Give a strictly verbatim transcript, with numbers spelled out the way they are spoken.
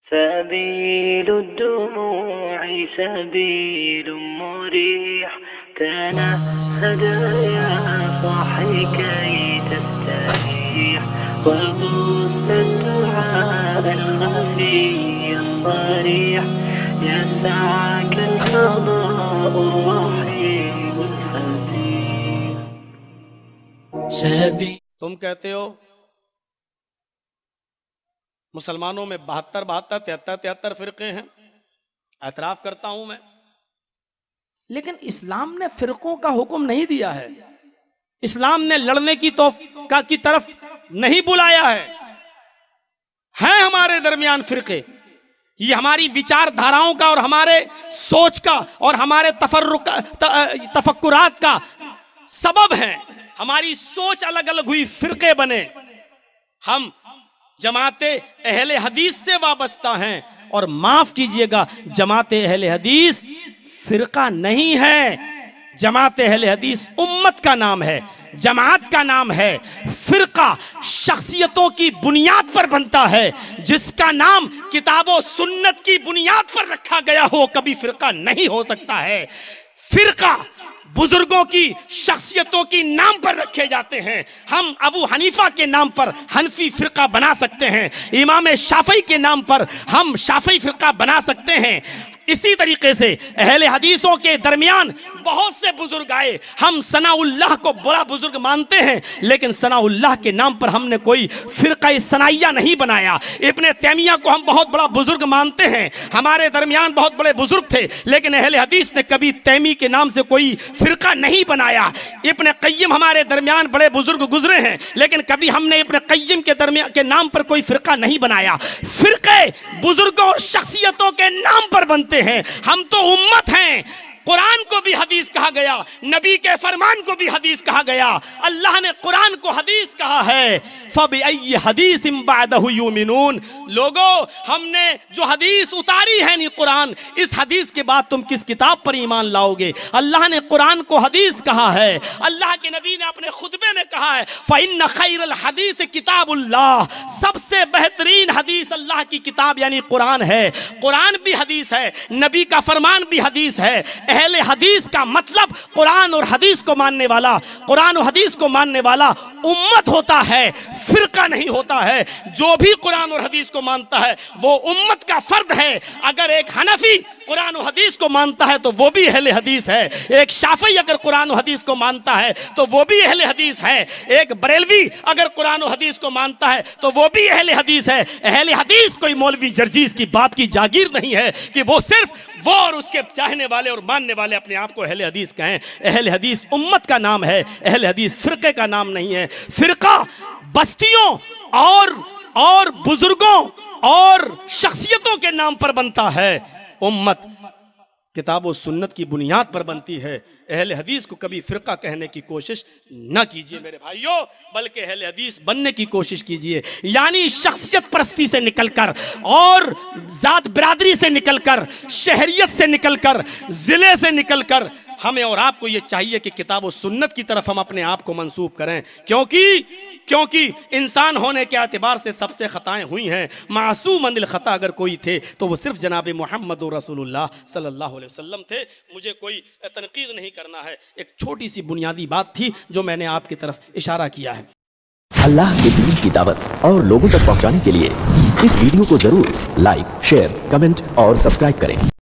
سبيل الدموع سبيل مريح تنهد يا صاحي كي تستريح وبث الدعاء الخفي الصريح يسعك القضاء الرحيم الفسيح. تم کہتے ہو مسلمانوں میں بہتر بہتر تہتر تہتر فرقے ہیں، اعتراف کرتا ہوں میں، لیکن اسلام نے فرقوں کا حکم نہیں دیا ہے، اسلام نے لڑنے کی توفیق کی طرف نہیں بلایا ہے. ہیں ہمارے درمیان فرقے، یہ ہماری وچار دھاراؤں کا اور ہمارے سوچ کا اور ہمارے تفرق تفکرات کا سبب ہے. ہماری سوچ الگ الگ ہوئی، فرقے بنے. ہم جماعت اہل حدیث سے وابستہ ہیں، اور معاف کیجئے گا جماعت اہل حدیث فرقہ نہیں ہے. جماعت اہل حدیث امت کا نام ہے، جماعت کا نام ہے. فرقہ شخصیتوں کی بنیاد پر بنتا ہے، جس کا نام کتاب و سنت کی بنیاد پر رکھا گیا ہو کبھی فرقہ نہیں ہو سکتا ہے. فرقہ بزرگوں کی شخصیتوں کی نام پر رکھے جاتے ہیں. ہم ابو حنیفہ کے نام پر حنفی فرقہ بنا سکتے ہیں، امام شافعی کے نام پر ہم شافعی فرقہ بنا سکتے ہیں. اسی طریقے سے اہل حدیثوں کے درمیان بہت سے بزرگ آئے. ہم ثناء اللہ کو بڑا بزرگ مانتے ہیں، لیکن ثناء اللہ کے نام پر ہم نے کوئی فرقہ ثنائیہ نہیں بنایا. ابن تیمیہ کو ہم بہت بڑا بزرگ مانتے ہیں، ہمارے درمیان بہت بڑے بزرگ تھے، لیکن اہل حدیث نے کبھی تیمی کے نام سے کوئی فرقہ نہیں بنایا. ابن قیم ہمارے درمیان بڑے بزرگ گزرے ہیں، لیکن کبھی ہم نے ابن قیم کے درمیان کے نام پر کوئی فرقہ نہیں بنایا. فرقے بزرگوں اور شخصیتوں کے نام پر بنتے ہیں. ہم تو امت ہیں. قرآن کو بھی حدیث کہا گیا، نبی کے فرمان کو بھی حدیث کہا گیا. اللہ نے قرآن کو حدیث کہا ہے. فَبِأَيِّ حَدِيثٍ بَعْدَهُ يُؤْمِنُونَ. لوگو ہم نے جو حدیث اتاری ہے نہیں قرآن، اس حدیث کے بعد تم کس کتاب پر ایمان لاؤ گے؟ اللہ نے قرآن کو حدیث کہا ہے. اللہ کے نبی نے اپنے خطبے میں کہا ہے فَإِنَّ خَيْرَ الْحَدِيثِ كِتَابُ اللَّهِ. سب سے بہترین حدیث اللہ کی کتاب یعنی قرآن ہے. قرآن بھی حدیث ہے، نبی کا فرمان بھی حدیث ہے. اہل حدیث کا مطلب قرآن اور حدیث کو ماننے والا، قرآن و حدیث کو ماننے والا امت ہوتا ہے، فرقہ نہیں ہوتا ہے. جو بھی قرآن اور حدیث کو مانتا ہے وہ امت کا فرد ہے. اگر ایک حنفی قرآن و حدیث کو مانتا ہے تو وہ بھی اہل حدیث ہے. ایک شافعی اگر قرآن و حدیث کو مانتا ہے تو وہ بھی اہل حدیث ہے. ایک بریلوی اگر قرآن و حدیث کو مانتا ہے تو وہ بھی اہل حدیث ہے. اہل حدیث کوئی مولوی جرجیز کی باپ کی جاگیر نہیں ہے کہ وہ صرف وہ اور اس کے چاہنے والے اور ماننے والے اپنے آپ کو اہل حدیث کہیں. اہل حدیث امت کا نام ہے، اہل حدیث فرقے کا نام نہیں ہے. فرقہ بستیوں اور اور بزرگوں اور شخصیتوں کے نام پر بنتا ہے. امت کتاب و سنت کی بنیاد پر بنتی ہے. اہل حدیث کو کبھی فرقہ کہنے کی کوشش نہ کیجئے میرے بھائیوں، بلکہ اہل حدیث بننے کی کوشش کیجئے. یعنی شخصیت پرستی سے نکل کر اور ذات برادری سے نکل کر، شہریت سے نکل کر، ضلع سے نکل کر ہمیں اور آپ کو یہ چاہیے کہ کتاب و سنت کی طرف ہم اپنے آپ کو منسوب کریں. کیونکہ کیونکہ انسان ہونے کے اعتبار سے سب سے خطائیں ہوئی ہیں. معصوم عن الخطا اگر کوئی تھے تو وہ صرف جناب محمد رسول اللہ صلی اللہ علیہ وسلم تھے. مجھے کوئی تنقید نہیں کرنا ہے، ایک چھوٹی سی بنیادی بات تھی جو میں نے آپ کی طرف اشارہ کیا ہے. اللہ کے دین کی دعوت اور لوگوں تک پہنچانے کے لیے اس ویڈیو کو ضرور لائک، شیئر، کمنٹ اور سبسکرائب کریں.